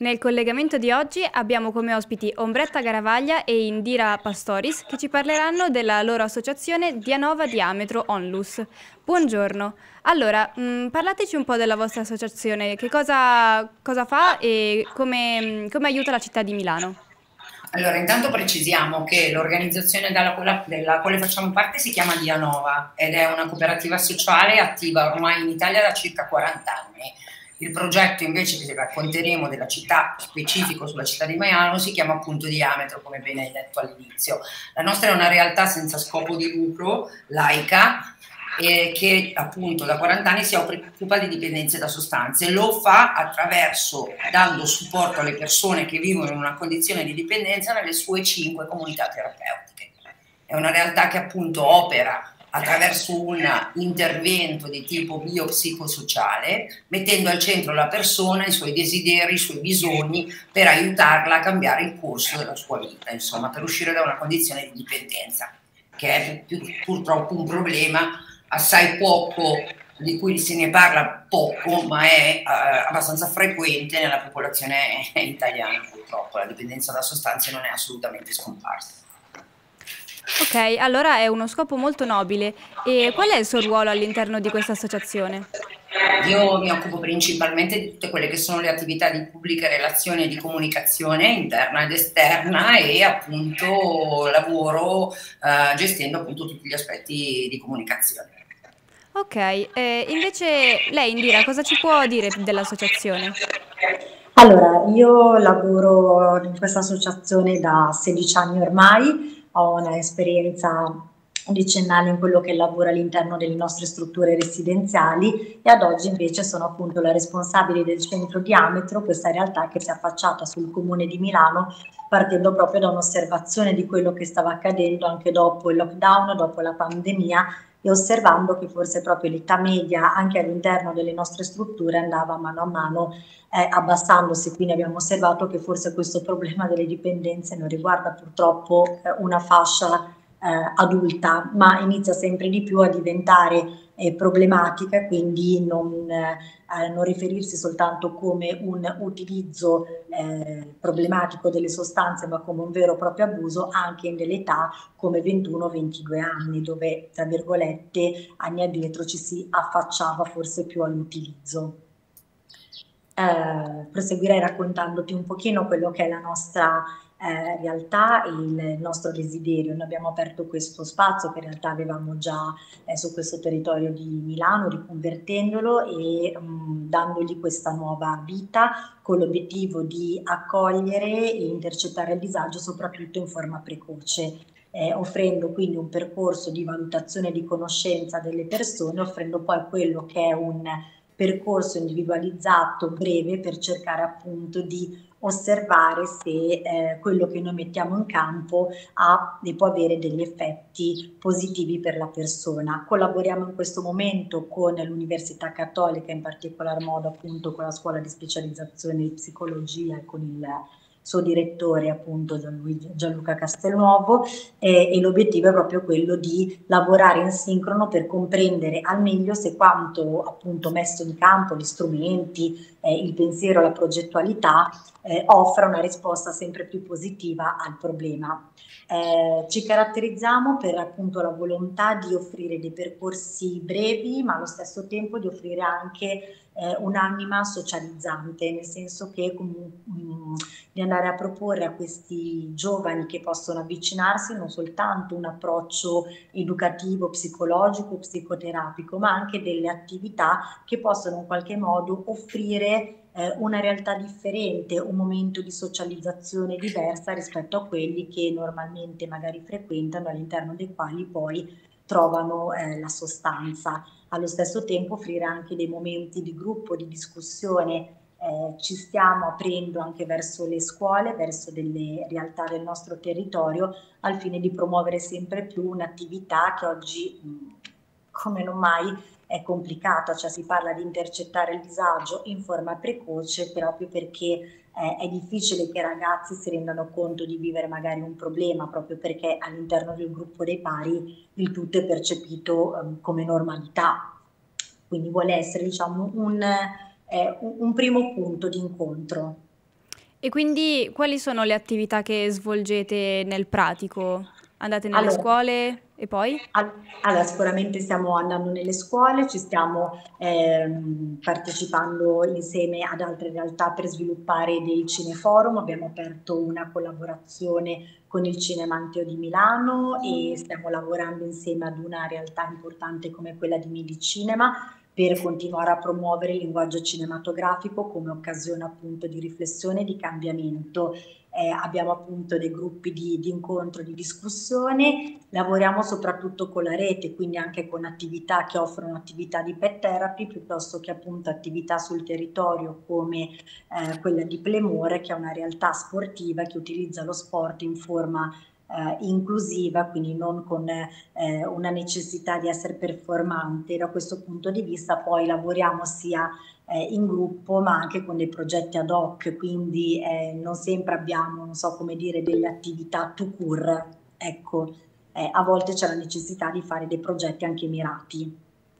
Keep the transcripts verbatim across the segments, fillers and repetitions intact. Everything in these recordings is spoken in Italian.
Nel collegamento di oggi abbiamo come ospiti Ombretta Garavaglia e Indira Pastoris che ci parleranno della loro associazione Dianova Diametro Onlus. Buongiorno. Allora, mh, parlateci un po' della vostra associazione, che cosa, cosa fa e come, come aiuta la città di Milano. Allora, intanto precisiamo che l'organizzazione dalla quale, della quale facciamo parte si chiama Dianova ed è una cooperativa sociale attiva ormai in Italia da circa quaranta anni. Il progetto invece che racconteremo della città, specifico sulla città di Milano, si chiama appunto Diametro, come bene hai detto all'inizio. La nostra è una realtà senza scopo di lucro, laica, eh, che appunto da quaranta anni si occupa di dipendenze da sostanze. Lo fa attraverso, dando supporto alle persone che vivono in una condizione di dipendenza nelle sue cinque comunità terapeutiche. È una realtà che appunto opera attraverso un intervento di tipo biopsicosociale, mettendo al centro la persona, i suoi desideri, i suoi bisogni, per aiutarla a cambiare il corso della sua vita, insomma, per uscire da una condizione di dipendenza, che è più, purtroppo un problema assai poco, di cui se ne parla poco, ma è eh, abbastanza frequente nella popolazione italiana, purtroppo. La dipendenza da sostanze non è assolutamente scomparsa. Ok, allora è uno scopo molto nobile. E qual è il suo ruolo all'interno di questa associazione? Io mi occupo principalmente di tutte quelle che sono le attività di pubblica relazione e di comunicazione interna ed esterna e appunto lavoro eh, gestendo appunto tutti gli aspetti di comunicazione. Ok, eh, invece lei Indira cosa ci può dire dell'associazione? Allora, io lavoro in questa associazione da sedici anni ormai, ho un'esperienza decennale in quello che è il lavoro all'interno delle nostre strutture residenziali e ad oggi invece sono appunto la responsabile del centro Diametro, questa realtà che si è affacciata sul comune di Milano partendo proprio da un'osservazione di quello che stava accadendo anche dopo il lockdown, dopo la pandemia e osservando che forse proprio l'età media anche all'interno delle nostre strutture andava mano a mano eh, abbassandosi, quindi abbiamo osservato che forse questo problema delle dipendenze non riguarda purtroppo eh, una fascia eh, adulta, ma inizia sempre di più a diventare eh, problematica, quindi non, eh, non riferirsi soltanto come un utilizzo eh, problematico delle sostanze, ma come un vero e proprio abuso anche in delle età come ventuno ventidue anni, dove tra virgolette anni addietro ci si affacciava forse più all'utilizzo. Eh, proseguirei raccontandoti un pochino quello che è la nostra eh, realtà e il nostro desiderio. Noi abbiamo aperto questo spazio che in realtà avevamo già eh, su questo territorio di Milano, riconvertendolo e mh, dandogli questa nuova vita con l'obiettivo di accogliere e intercettare il disagio soprattutto in forma precoce. Eh, offrendo quindi un percorso di valutazione e di conoscenza delle persone, offrendo poi quello che è un percorso individualizzato breve per cercare appunto di osservare se eh, quello che noi mettiamo in campo ha e può avere degli effetti positivi per la persona. Collaboriamo in questo momento con l'Università Cattolica, in particolar modo appunto con la scuola di specializzazione di psicologia e con il suo direttore appunto Gianluigi, Gianluca Castelnuovo eh, e l'obiettivo è proprio quello di lavorare in sincrono per comprendere al meglio se quanto appunto messo in campo, gli strumenti, eh, il pensiero, la progettualità eh, offra una risposta sempre più positiva al problema. Eh, ci caratterizziamo per appunto la volontà di offrire dei percorsi brevi ma allo stesso tempo di offrire anche eh, un'anima socializzante, nel senso che comunque, mh, di andare a proporre a questi giovani che possono avvicinarsi non soltanto un approccio educativo, psicologico, psicoterapico, ma anche delle attività che possono in qualche modo offrire eh, una realtà differente, un momento di socializzazione diversa rispetto a quelli che normalmente magari frequentano, all'interno dei quali poi trovano eh, la sostanza. Allo stesso tempo offrire anche dei momenti di gruppo, di discussione. Eh, ci stiamo aprendo anche verso le scuole, verso delle realtà del nostro territorio, al fine di promuovere sempre più un'attività che oggi, mh, come non mai, è complicata, cioè si parla di intercettare il disagio in forma precoce proprio perché eh, è difficile che i ragazzi si rendano conto di vivere magari un problema, proprio perché all'interno del gruppo dei pari il tutto è percepito um, come normalità. Quindi vuole essere, diciamo, un, eh, un, un primo punto di incontro. E quindi quali sono le attività che svolgete nel pratico? Andate nelle Allora, scuole e poi? Al- Allora, sicuramente stiamo andando nelle scuole, ci stiamo ehm, partecipando insieme ad altre realtà per sviluppare dei cineforum. Abbiamo aperto una collaborazione con il Cinema Anteo di Milano e stiamo lavorando insieme ad una realtà importante come quella di Medicinema per continuare a promuovere il linguaggio cinematografico come occasione appunto di riflessione e di cambiamento. Eh, abbiamo appunto dei gruppi di, di incontro, di discussione. Lavoriamo soprattutto con la rete, quindi anche con attività che offrono attività di pet therapy piuttosto che appunto attività sul territorio come eh, quella di Plemore, che è una realtà sportiva che utilizza lo sport in forma eh, inclusiva, quindi non con eh, una necessità di essere performante. Da questo punto di vista poi lavoriamo sia eh, in gruppo ma anche con dei progetti ad hoc, quindi eh, non sempre abbiamo, non so come dire, delle attività tout court, ecco. Eh, a volte c'è la necessità di fare dei progetti anche mirati.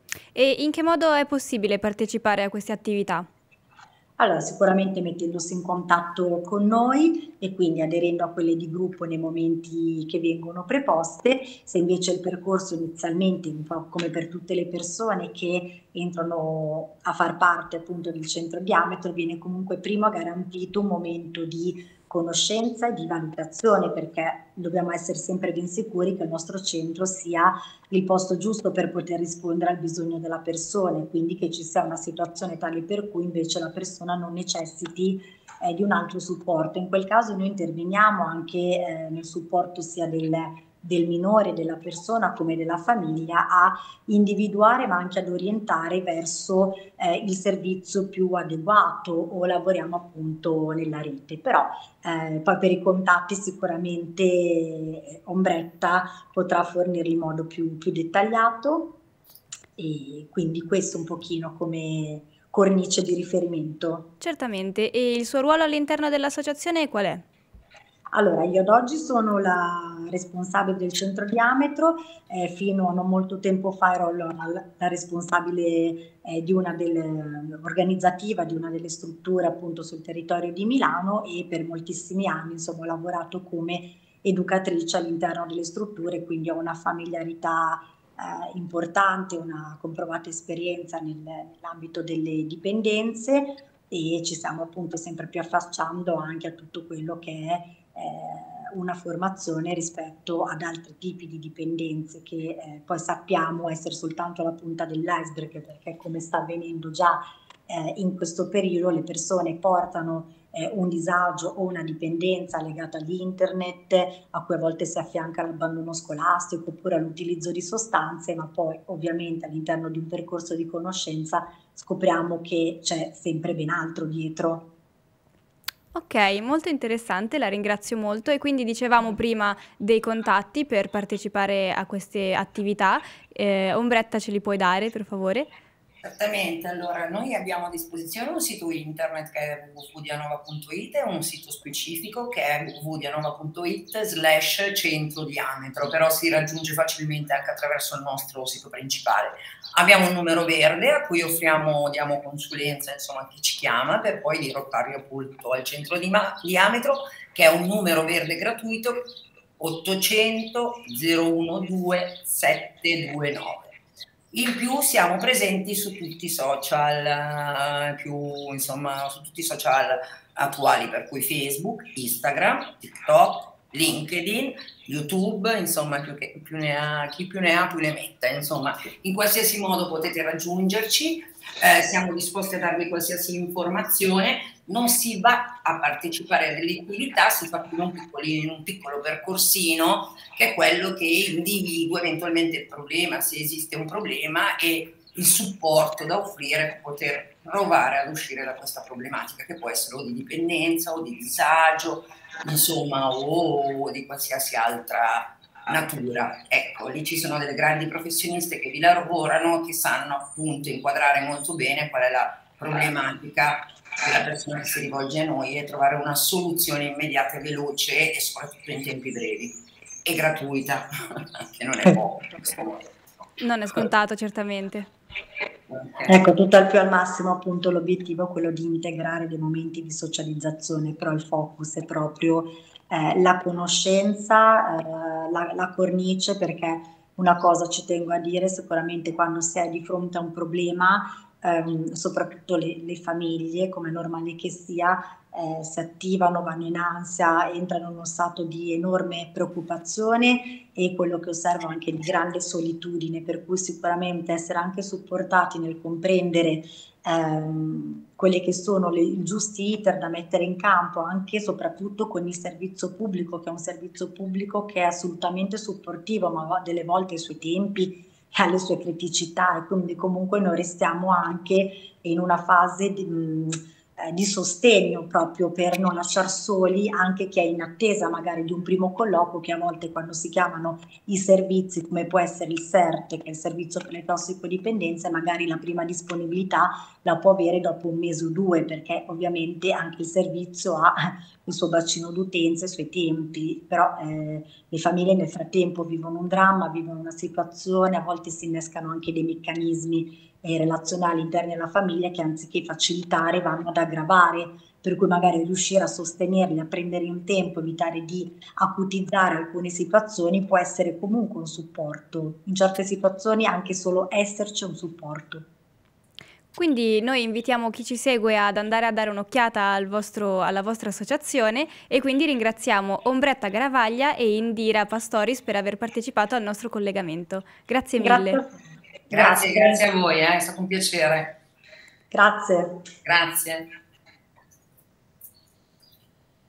E in che modo è possibile partecipare a queste attività? Allora, sicuramente mettendosi in contatto con noi e quindi aderendo a quelle di gruppo nei momenti che vengono preposte. Se invece il percorso inizialmente, un po' come per tutte le persone che entrano a far parte appunto del centro Diametro, viene comunque prima garantito un momento di conoscenza e di valutazione, perché dobbiamo essere sempre ben sicuri che il nostro centro sia il posto giusto per poter rispondere al bisogno della persona, e quindi che ci sia una situazione tale per cui invece la persona non necessiti eh, di un altro supporto. In quel caso noi interveniamo anche eh, nel supporto sia del, del minore, della persona come della famiglia, a individuare ma anche ad orientare verso eh, il servizio più adeguato, o lavoriamo appunto nella rete. Però eh, poi per i contatti sicuramente eh, Ombretta potrà fornirli in modo più, più dettagliato, e quindi questo un pochino come cornice di riferimento. Certamente. E il suo ruolo all'interno dell'associazione qual è? Allora, io ad oggi sono la responsabile del centro Diametro, eh, fino a non molto tempo fa ero la, la responsabile eh, di una delle, organizzativa di una delle strutture appunto sul territorio di Milano, e per moltissimi anni insomma ho lavorato come educatrice all'interno delle strutture, quindi ho una familiarità eh, importante, una comprovata esperienza nel, nell'ambito delle dipendenze, e ci stiamo appunto sempre più affacciando anche a tutto quello che è eh, una formazione rispetto ad altri tipi di dipendenze che eh, poi sappiamo essere soltanto la punta dell'iceberg, perché come sta avvenendo già eh, in questo periodo le persone portano eh, un disagio o una dipendenza legata all'internet, a cui a volte si affianca l'abbandono scolastico oppure all'utilizzo di sostanze, ma poi ovviamente all'interno di un percorso di conoscenza scopriamo che c'è sempre ben altro dietro. Ok, molto interessante, la ringrazio molto. E quindi dicevamo prima dei contatti per partecipare a queste attività. Eh, Ombretta, ce li puoi dare, per favore? Esattamente, allora noi abbiamo a disposizione un sito internet che è w w w punto dianova punto i t e un sito specifico che è w w w punto dianova punto i t slash centro diametro, però si raggiunge facilmente anche attraverso il nostro sito principale. Abbiamo un numero verde a cui offriamo, diamo consulenza insomma a chi ci chiama, per poi dirottarli appunto al centro di diametro, che è un numero verde gratuito ottocento zero uno due sette due nove. In più siamo presenti su tutti i social, più, insomma, su tutti i social attuali, per cui Facebook, Instagram, TikTok, LinkedIn, YouTube, insomma, più che, più ne ha, chi più ne ha più ne metta, insomma, in qualsiasi modo potete raggiungerci, eh, siamo disposti a darvi qualsiasi informazione. Non si va a partecipare a delle attività, si fa più un, piccolino, un piccolo percorsino, che è quello che individua eventualmente il problema, se esiste un problema, e il supporto da offrire per poter provare ad uscire da questa problematica, che può essere o di dipendenza o di disagio, insomma, o di qualsiasi altra natura. Ecco, lì ci sono delle grandi professioniste che vi lavorano, che sanno appunto inquadrare molto bene qual è la problematica della persona che si rivolge a noi e trovare una soluzione immediata e veloce, e soprattutto in tempi brevi e gratuita, che non è poco. Non è scontato, certamente. Okay. Ecco, tutto al più al massimo, appunto l'obiettivo è quello di integrare dei momenti di socializzazione, però il focus è proprio eh, la conoscenza, eh, la, la cornice, perché una cosa ci tengo a dire, sicuramente quando si è di fronte a un problema, ehm, soprattutto le, le famiglie, come è normale che sia, eh, si attivano, vanno in ansia, entrano in uno stato di enorme preoccupazione e quello che osservo anche di grande solitudine, per cui sicuramente essere anche supportati nel comprendere ehm, quelli che sono le, i giusti iter da mettere in campo, anche e soprattutto con il servizio pubblico, che è un servizio pubblico che è assolutamente supportivo, ma delle volte ai suoi tempi e alle sue criticità, e quindi comunque noi restiamo anche in una fase di, mh, eh, di sostegno proprio per non lasciar soli anche chi è in attesa magari di un primo colloquio, che a volte quando si chiamano i servizi come può essere il S E R T, che è il servizio per le tossicodipendenze, magari la prima disponibilità la può avere dopo un mese o due, perché ovviamente anche il servizio ha il suo bacino d'utenza, i suoi tempi, però eh, le famiglie nel frattempo vivono un dramma, vivono una situazione, a volte si innescano anche dei meccanismi eh, relazionali interni alla famiglia che anziché facilitare vanno ad aggravare, per cui magari riuscire a sostenerli, a prendere un tempo, evitare di acutizzare alcune situazioni può essere comunque un supporto, in certe situazioni anche solo esserci un supporto. Quindi noi invitiamo chi ci segue ad andare a dare un'occhiata al vostro, alla vostra associazione, e quindi ringraziamo Ombretta Garavaglia e Indira Pastoris per aver partecipato al nostro collegamento. Grazie mille. Grazie, grazie, grazie a voi, eh, è stato un piacere. Grazie. Grazie.